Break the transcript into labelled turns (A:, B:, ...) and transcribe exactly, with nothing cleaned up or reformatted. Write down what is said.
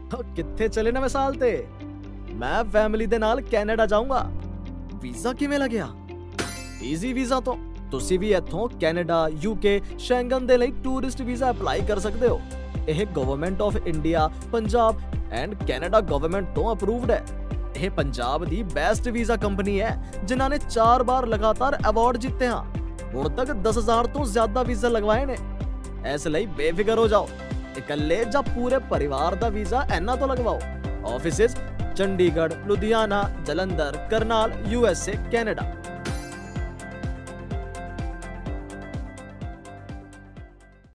A: ਕਿੱਥੇ ਚਲੇ ਨਵੇਂ ਸਾਲ ਤੇ? ਮੈਂ ਫੈਮਿਲੀ ਦੇ ਨਾਲ ਕੈਨੇਡਾ ਜਾਊਂਗਾ। ਵੀਜ਼ਾ ਕਿਵੇਂ ਲੱਗਿਆ? ਈਜ਼ੀ ਵੀਜ਼ਾ ਤੋਂ ਤੁਸੀਂ ਵੀ ਇੱਥੋਂ ਕੈਨੇਡਾ, ਯੂਕੇ, ਸ਼ੈਂਗਨ ਦੇ ਲਈ ਟੂਰਿਸਟ ਵੀਜ਼ਾ ਅਪਲਾਈ ਕਰ ਸਕਦੇ ਹੋ। ਇਹ government of India, Punjab and Canada government ਤੋਂ ਅਪਰੂਵਡ ਹੈ। ਇਹ ਪੰਜਾਬ ਦੀ ਬੈਸਟ ਵੀਜ਼ਾ ਕੰਪਨੀ ਹੈ ਜਿਨ੍ਹਾਂ ਨੇ ਚਾਰ ਵਾਰ ਲਗਾਤਾਰ ਅਵਾਰਡ ਜਿੱਤੇ ਹਨ। ਹੁਣ ਤੱਕ ਦਸ ਹਜ਼ਾਰ ਤੋਂ ਜ਼ਿਆਦਾ ਵੀਜ਼ਾ ਲਗਵਾਏ ਨੇ। ਇਸ ਲਈ ਬੇਫਿਕਰ ਹੋ ਜਾਓ, ਇਕੱਲੇ ਜਾਂ ਪੂਰੇ ਪਰਿਵਾਰ ਦਾ ਵੀਜ਼ਾ ਇਹਨਾਂ ਤੋਂ ਲਗਵਾਓ। Offices Chandigarh, Ludhiana, Jalandhar, Karnal, U S A, Canada.